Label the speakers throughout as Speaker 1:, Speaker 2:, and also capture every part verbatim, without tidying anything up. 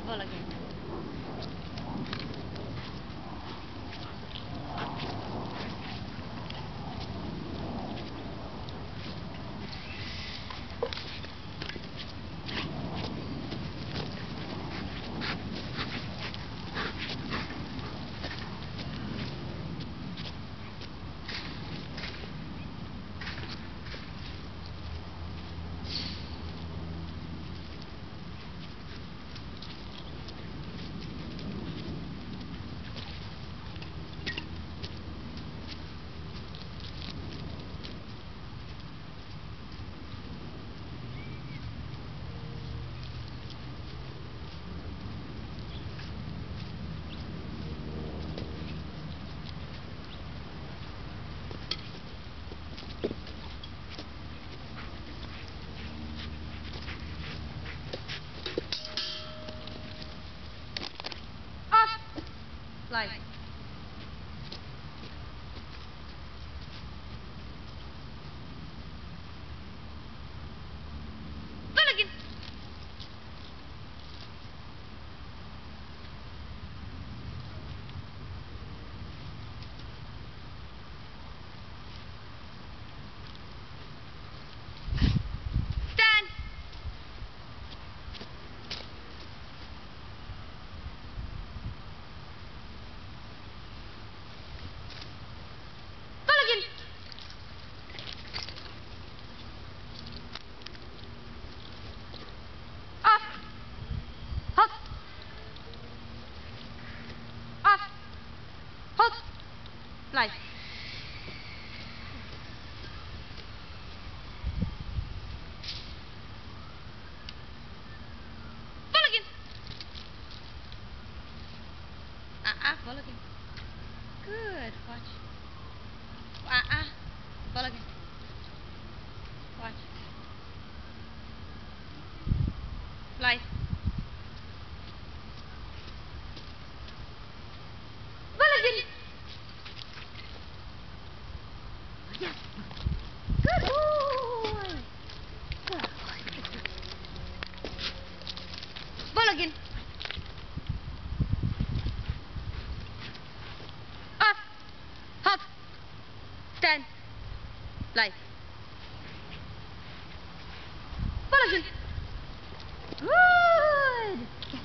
Speaker 1: ball again. Like ball again. Stand. Like ball again. Uh-uh, ball again. Good, watch. Uh-uh, ball again. Watch. Like ball again. Yes. Good boy. Good boy. Ball again. Up. Hop. Stand. Like. Ball again. Good.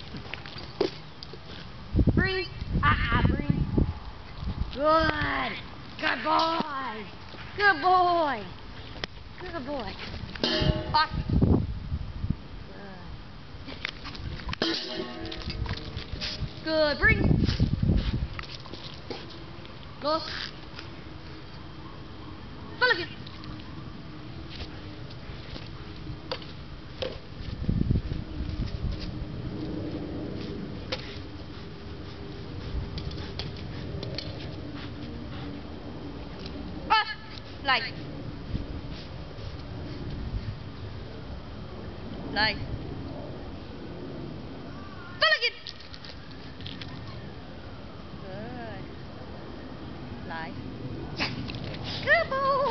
Speaker 1: Breathe. Ah, ah, breathe. Good. Good boy. Good boy. Good boy. Off. Good. Good. Bring. Go. Ball again. Off. Like. Like. Ball again. Good. Like. Yes. Good boy.